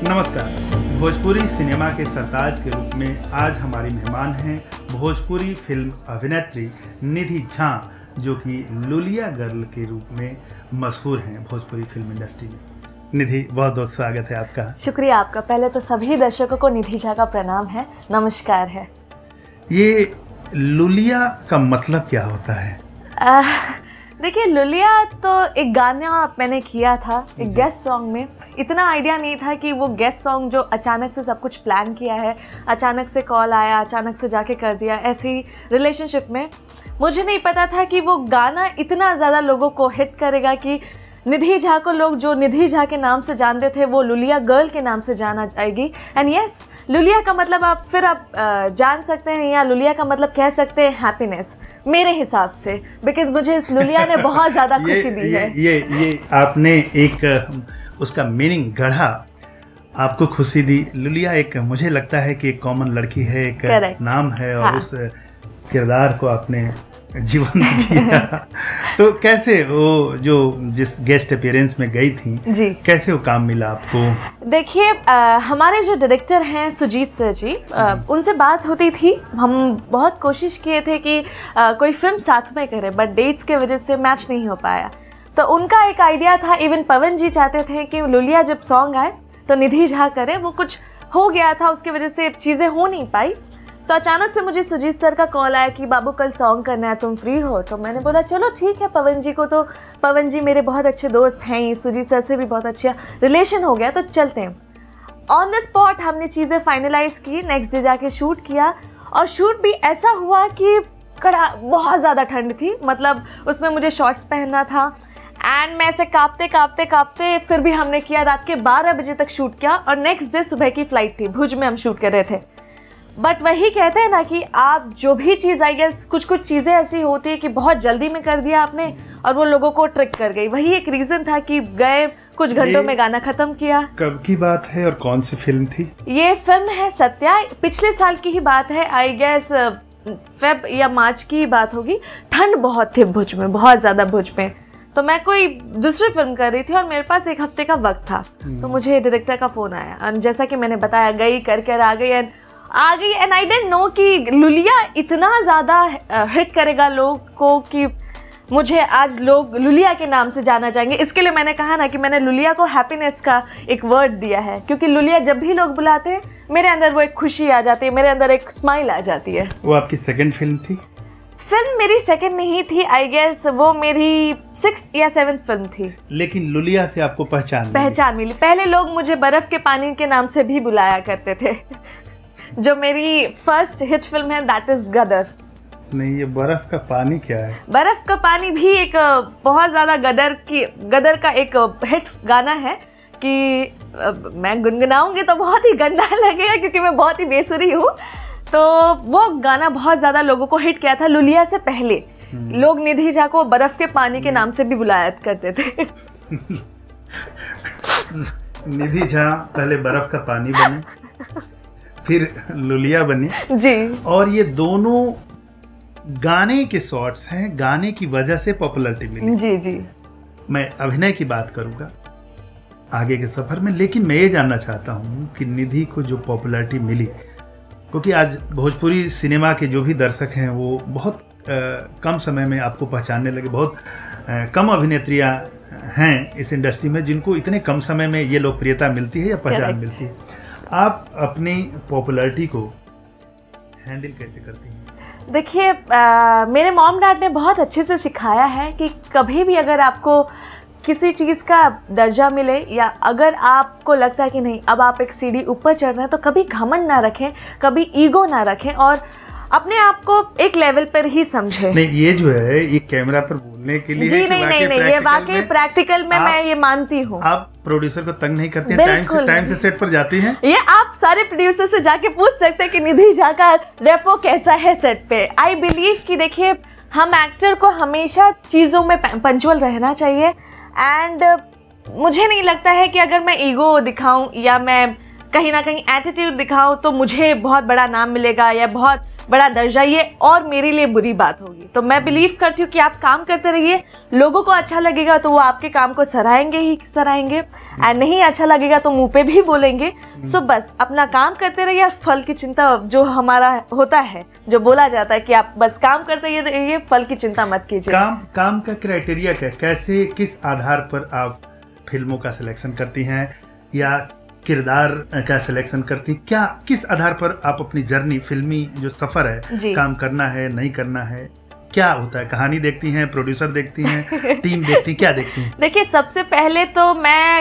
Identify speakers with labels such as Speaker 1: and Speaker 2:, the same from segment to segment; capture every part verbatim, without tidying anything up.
Speaker 1: नमस्कार। भोजपुरी सिनेमा के सरताज के रूप में आज हमारी मेहमान हैं भोजपुरी फिल्म अभिनेत्री निधि झा, जो कि लुलिया गर्ल के रूप में मशहूर हैं भोजपुरी फिल्म इंडस्ट्री में। निधि, बहुत बहुत स्वागत है आपका।
Speaker 2: शुक्रिया आपका। पहले तो सभी दर्शकों को निधि झा का प्रणाम है, नमस्कार है।
Speaker 1: ये लुलिया का मतलब क्या होता है?
Speaker 2: देखिए, लुलिया तो एक गाना मैंने किया था एक गेस्ट सॉन्ग में। इतना आइडिया नहीं था कि वो गेस्ट सॉन्ग जो अचानक से सब कुछ प्लान किया है, अचानक से कॉल आया, अचानक से जाके कर दिया। ऐसे ही रिलेशनशिप में मुझे नहीं पता था कि वो गाना इतना ज़्यादा लोगों को हिट करेगा कि निधि झा को लोग जो निधि झा के नाम से जानते थे वो लुलिया गर्ल के नाम से जाना जाएगी। एंड यस, लुलिया का मतलब आप फिर आप जान सकते हैं, या लुलिया का मतलब कह सकते हैं हैप्पीनेस, मेरे हिसाब से, बिकॉज मुझे इस लुलिया ने बहुत ज़्यादा खुशी दी
Speaker 1: ये,
Speaker 2: है।
Speaker 1: ये ये आपने एक उसका मीनिंग गढ़ा, आपको खुशी दी। लुलिया एक, मुझे लगता है कि एक कॉमन लड़की है, एक Correct. नाम है, और हाँ. उस किरदार को आपने जीवन किया। तो कैसे वो जो जिस गेस्ट अपीयरेंस में गई थी जी, कैसे वो काम मिला आपको?
Speaker 2: देखिए, हमारे जो डायरेक्टर हैं सुजीत सर जी, आ, उनसे बात होती थी। हम बहुत कोशिश किए थे कि आ, कोई फिल्म साथ में करें, बट डेट्स के वजह से मैच नहीं हो पाया। तो उनका एक आइडिया था, इवन पवन जी चाहते थे कि लुलिया जब सॉन्ग आए तो निधि झा करे। वो कुछ हो गया था, उसकी वजह से चीज़ें हो नहीं पाई। तो अचानक से मुझे सुजीत सर का कॉल आया कि बाबू कल सॉन्ग करना है, तुम फ्री हो? तो मैंने बोला चलो ठीक है। पवन जी को तो पवन जी मेरे बहुत अच्छे दोस्त हैं, सुजीत सर से भी बहुत अच्छा रिलेशन हो गया, तो चलते हैं। ऑन द स्पॉट हमने चीज़ें फाइनलाइज की, नेक्स्ट डे जाके शूट किया। और शूट भी ऐसा हुआ कि कड़ा बहुत ज़्यादा ठंड थी, मतलब उसमें मुझे शॉर्ट्स पहनना था। एंड मैं ऐसे कांपते कांपते कांपते फिर भी हमने किया। रात के बारह बजे तक शूट किया, और नेक्स्ट डे सुबह की फ़्लाइट थी, भुज में हम शूट कर रहे थे। बट वही कहते हैं ना कि आप जो भी चीज़, आई गेस कुछ कुछ चीज़ें ऐसी होती है कि बहुत जल्दी में कर दिया आपने और वो लोगों को ट्रिक कर गई। वही एक रीज़न था कि गए, कुछ घंटों में गाना ख़त्म किया।
Speaker 1: कब की बात है और कौन सी फिल्म थी?
Speaker 2: ये फिल्म है सत्या, पिछले साल की ही बात है, आई गेस फेब या मार्च की बात होगी। ठंड बहुत थी भुज में, बहुत ज़्यादा भुज में। तो मैं कोई दूसरी फिल्म कर रही थी और मेरे पास एक हफ्ते का वक्त था। तो मुझे डायरेक्टर का फ़ोन आया, और जैसा कि मैंने बताया, गई कर कर आ गई एंड आ गई एंड आई डेंट नो कि लुलिया इतना ज़्यादा हिट करेगा लोग को कि मुझे आज लोग लुलिया के नाम से जाना चाहेंगे। इसके लिए मैंने कहा ना कि मैंने लुलिया को हैप्पीनेस का एक वर्ड दिया है, क्योंकि लुलिया जब भी लोग बुलाते हैं मेरे अंदर वो एक खुशी आ जाती है, मेरे अंदर एक स्माइल आ जाती है।
Speaker 1: वो आपकी सेकंड फिल्म थी?
Speaker 2: फिल्म मेरी सेकंड नहीं थी, आई गेस वो मेरी सिक्स या सेवन्थ फिल्म थी।
Speaker 1: लेकिन लुलिया से आपको पहचान
Speaker 2: पहचान मिली। पहले लोग मुझे बर्फ के पानी के नाम से भी बुलाया करते थे। जो मेरी फर्स्ट हिट फिल्म है दैट इज गदर।
Speaker 1: नहीं, ये बर्फ का पानी क्या है?
Speaker 2: बर्फ का पानी भी एक बहुत ज़्यादा गदर की गदर का एक हिट गाना है कि मैं गुनगुनाऊंगी तो बहुत ही गंदा लगेगा, क्योंकि मैं बहुत ही बेसुरी हूँ। तो वो गाना बहुत ज़्यादा लोगों को हिट किया था। लुलिया से पहले लोग निधि झा को बर्फ के पानी के नाम से भी बुलाया करते थे।
Speaker 1: निधि झा पहले बर्फ का पानी बने, फिर लुलिया बनी
Speaker 2: जी।
Speaker 1: और ये दोनों गाने के शॉट्स हैं, गाने की वजह से पॉपुलैरिटी मिली।
Speaker 2: जी जी।
Speaker 1: मैं अभिनय की बात करूँगा आगे के सफ़र में, लेकिन मैं ये जानना चाहता हूँ कि निधि को जो पॉपुलैरिटी मिली, क्योंकि आज भोजपुरी सिनेमा के जो भी दर्शक हैं वो बहुत आ, कम समय में आपको पहचानने लगे। बहुत आ, कम अभिनेत्रियाँ हैं इस इंडस्ट्री में जिनको इतने कम समय में ये लोकप्रियता मिलती है या पहचान मिलती है। आप अपनी पॉपुलैरिटी को हैंडल कैसे करती हैं?
Speaker 2: देखिए, मेरे मॉम डैड ने बहुत अच्छे से सिखाया है कि कभी भी अगर आपको किसी चीज़ का दर्जा मिले, या अगर आपको लगता है कि नहीं अब आप एक सीढ़ी ऊपर चढ़ रहे हैं, तो कभी घमंड ना रखें, कभी ईगो ना रखें, और अपने आप को एक लेवल पर ही समझें।
Speaker 1: नहीं, ये जो है ये कैमरा पर बोलने के लिए
Speaker 2: जी है, नहीं नहीं नहीं, ये वाकई प्रैक्टिकल में मैं ये मानती हूँ।
Speaker 1: आप प्रोड्यूसर को तंग नहीं करते हैं? टाइम से टाइम से सेट पर जाती हैं?
Speaker 2: ये आप सारे प्रोड्यूसर से जाके पूछ सकते हैं कि निधि झा का रेपो कैसा है सेट पे। आई बिलीव कि देखिए, हम एक्टर को हमेशा चीज़ों में पंचुअल रहना चाहिए। एंड मुझे नहीं लगता है कि अगर मैं ईगो दिखाऊं या मैं कहीं ना कहीं एटीट्यूड दिखाऊं तो मुझे बहुत बड़ा नाम मिलेगा या बहुत बड़ा दर्जा, ये और मेरे लिए बुरी बात होगी। तो मैं बिलीव करती हूँ कि आप काम करते रहिए, लोगों को अच्छा लगेगा तो वो आपके काम को सराहेंगे ही सराहेंगे, एंड नहीं अच्छा लगेगा तो मुंह पे भी बोलेंगे। सो बस अपना काम करते रहिए और फल की चिंता जो हमारा होता है, जो बोला जाता है कि आप बस काम करते रहिए, फल की चिंता मत कीजिए।
Speaker 1: काम काम का क्राइटेरिया क्या, कैसे किस आधार पर आप फिल्मों का सिलेक्शन करती हैं या किरदार का सिलेक्शन करती, क्या किस आधार पर आप अपनी जर्नी, फिल्मी जो सफर है, काम करना है नहीं करना है, क्या होता है? कहानी देखती हैं, प्रोड्यूसर देखती हैं, टीम देखती हैं, क्या देखती हैं?
Speaker 2: देखिए, सबसे पहले तो मैं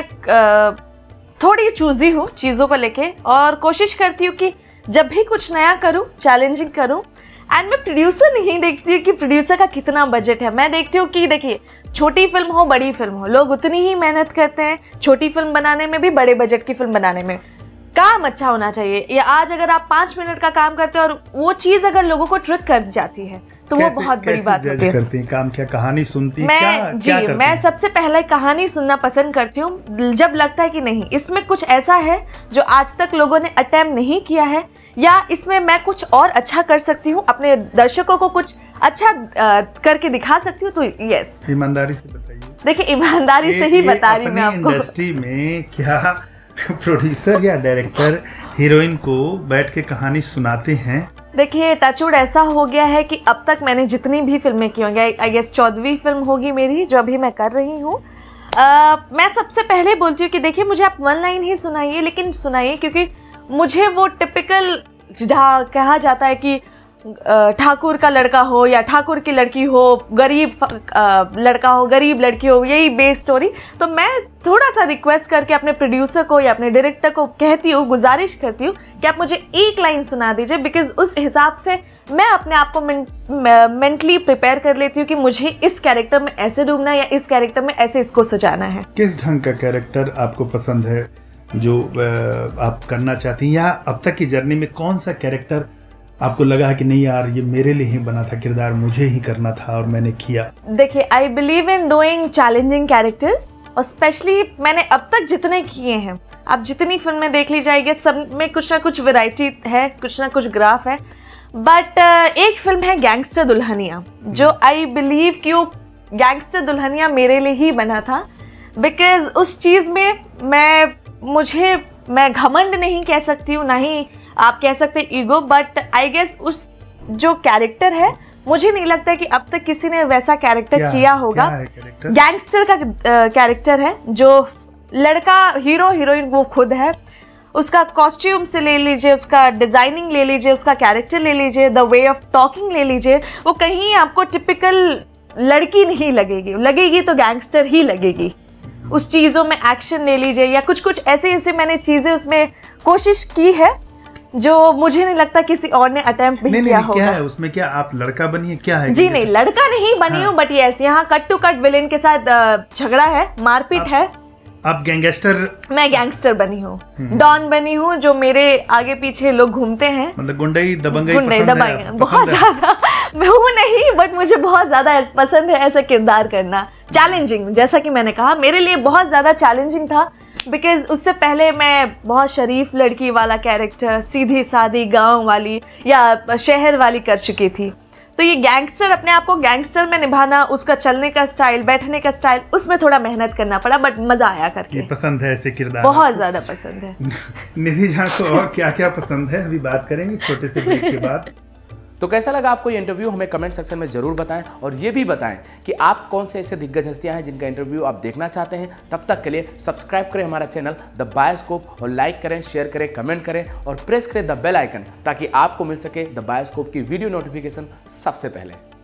Speaker 2: थोड़ी चूजी हूँ चीज़ों को लेके और कोशिश करती हूँ कि जब भी कुछ नया करूँ, चैलेंजिंग करूँ। एंड मैं प्रोड्यूसर नहीं देखती हूँ कि प्रोड्यूसर का कितना बजट है, मैं देखती हूँ कि देखिए छोटी फिल्म हो बड़ी फिल्म हो, लोग उतनी ही मेहनत करते हैं छोटी फिल्म बनाने में भी, बड़े बजट की फिल्म बनाने में। काम अच्छा होना चाहिए। या आज अगर आप पाँच मिनट का काम करते हो और वो चीज़ अगर लोगों को ट्रिक कर जाती है तो वो बहुत बड़ी बात होती है।
Speaker 1: करती हैं काम, क्या कहानी सुनती हैं?
Speaker 2: मैं
Speaker 1: क्या,
Speaker 2: जी
Speaker 1: क्या
Speaker 2: मैं सबसे पहले कहानी सुनना पसंद करती हूँ। जब लगता है कि नहीं, इसमें कुछ ऐसा है जो आज तक लोगों ने अटेम्प्ट नहीं किया है, या इसमें मैं कुछ और अच्छा कर सकती हूँ, अपने दर्शकों को कुछ अच्छा आ, करके दिखा सकती हूँ, तो यस।
Speaker 1: ईमानदारी से बताइए।
Speaker 2: देखिए, ईमानदारी से ही बता रही मैं आपको।
Speaker 1: इंडस्ट्री में क्या प्रोड्यूसर या डायरेक्टर हीरोइन को बैठ के कहानी सुनाते हैं?
Speaker 2: देखिए, टचवुड ऐसा हो गया है कि अब तक मैंने जितनी भी फिल्में की होंगी, आई गेस चौदहवीं फिल्म होगी मेरी जो अभी मैं कर रही हूँ, मैं सबसे पहले बोलती हूँ कि देखिए मुझे आप वन लाइन ही सुनाइए, लेकिन सुनाइए, क्योंकि मुझे वो टिपिकल जहाँ कहा जाता है कि ठाकुर का लड़का हो या ठाकुर की लड़की हो, गरीब लड़का हो, गरीब लड़की हो, यही बेस स्टोरी। तो मैं थोड़ा सा रिक्वेस्ट करके अपने प्रोड्यूसर को या अपने डायरेक्टर को कहती हूँ, गुजारिश करती हूँ कि आप मुझे एक लाइन सुना दीजिए, बिकॉज उस हिसाब से मैं अपने आप को मेंटली प्रिपेयर कर लेती हूँ कि मुझे इस कैरेक्टर में ऐसे डूबना है या इस कैरेक्टर में ऐसे इसको सजाना है।
Speaker 1: किस ढंग का कैरेक्टर आपको पसंद है जो आप करना चाहती हैं, या अब तक की जर्नी में कौन सा कैरेक्टर आपको लगा है कि नहीं यार ये मेरे लिए ही बना था, किरदार मुझे ही करना था और मैंने किया?
Speaker 2: देखिए, I believe in doing challenging characters, और स्पेशली मैंने अब तक जितने किए हैं, आप जितनी फिल्में देख ली जाएगी, सब में कुछ ना कुछ वैरायटी है, कुछ ना कुछ ग्राफ है। बट uh, एक फिल्म है गैंगस्टर दुल्हनिया, जो आई बिलीव कि वो गैंगस्टर दुल्हनिया मेरे लिए ही बना था, बिकॉज उस चीज़ में मैं मुझे मैं घमंड नहीं कह सकती हूँ, ना ही आप कह सकते ईगो, बट आई गेस उस जो कैरेक्टर है, मुझे नहीं लगता कि अब तक किसी ने वैसा कैरेक्टर क्या, किया होगा। गैंगस्टर का कैरेक्टर है, जो लड़का हीरो हीरोइन वो खुद है, उसका कॉस्ट्यूम से ले लीजिए, उसका डिज़ाइनिंग ले लीजिए, उसका कैरेक्टर ले लीजिए, द वे ऑफ टॉकिंग ले लीजिए, वो कहीं आपको टिपिकल लड़की नहीं लगेगी, लगेगी तो गैंगस्टर ही लगेगी। उस चीज़ों में एक्शन ले लीजिए, या कुछ कुछ ऐसे ऐसे मैंने चीज़ें उसमें कोशिश की है जो मुझे नहीं लगता किसी और ने अटेम्प्ट भी किया होगा।
Speaker 1: क्या है उसमें? क्या आप लड़का बनी है? क्या है?
Speaker 2: जी नहीं, लड़का नहीं बनी हूँ, बट यस, यहाँ कट टू कट विलेन के साथ झगड़ा है, मारपीट है।
Speaker 1: आप गैंगस्टर? मैं
Speaker 2: गैंगस्टर बनी हूँ, डॉन बनी हूँ, जो मेरे आगे पीछे लोग घूमते हैं,
Speaker 1: मतलब गुंडई दबंगई
Speaker 2: गुंडई दबंगई बहुत ज्यादा मैं हूँ नहीं, बट मुझे बहुत ज्यादा पसंद है ऐसा किरदार करना, चैलेंजिंग। जैसा कि मैंने कहा, मेरे लिए बहुत ज्यादा चैलेंजिंग था, बिकॉज उससे पहले मैं बहुत शरीफ लड़की वाला कैरेक्टर, सीधी सादी गांव वाली या शहर वाली कर चुकी थी। तो ये गैंगस्टर, अपने आप को गैंगस्टर में निभाना, उसका चलने का स्टाइल, बैठने का स्टाइल, उसमें थोड़ा मेहनत करना पड़ा, बट मजा आया करके।
Speaker 1: ये पसंद है ऐसे किरदार?
Speaker 2: बहुत ज्यादा पसंद है।
Speaker 1: निधि झा को और क्या क्या पसंद है अभी बात करेंगे छोटे से ब्रेक के बाद।
Speaker 3: तो कैसा लगा आपको ये इंटरव्यू, हमें कमेंट सेक्शन में जरूर बताएं, और ये भी बताएं कि आप कौन से ऐसे दिग्गज हस्तियां हैं जिनका इंटरव्यू आप देखना चाहते हैं। तब तक के लिए सब्सक्राइब करें हमारा चैनल द बायोस्कोप, और लाइक करें, शेयर करें, कमेंट करें, और प्रेस करें द बेल आइकन, ताकि आपको मिल सके द बायोस्कोप की वीडियो नोटिफिकेशन सबसे पहले।